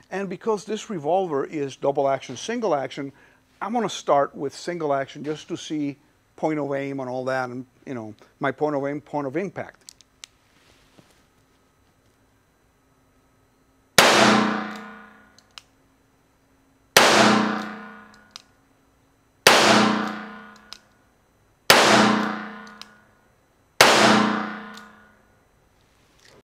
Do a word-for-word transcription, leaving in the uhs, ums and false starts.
And because this revolver is double action, single action, I'm going to start with single action just to see point of aim and all that, and you know, my point of aim, point of impact.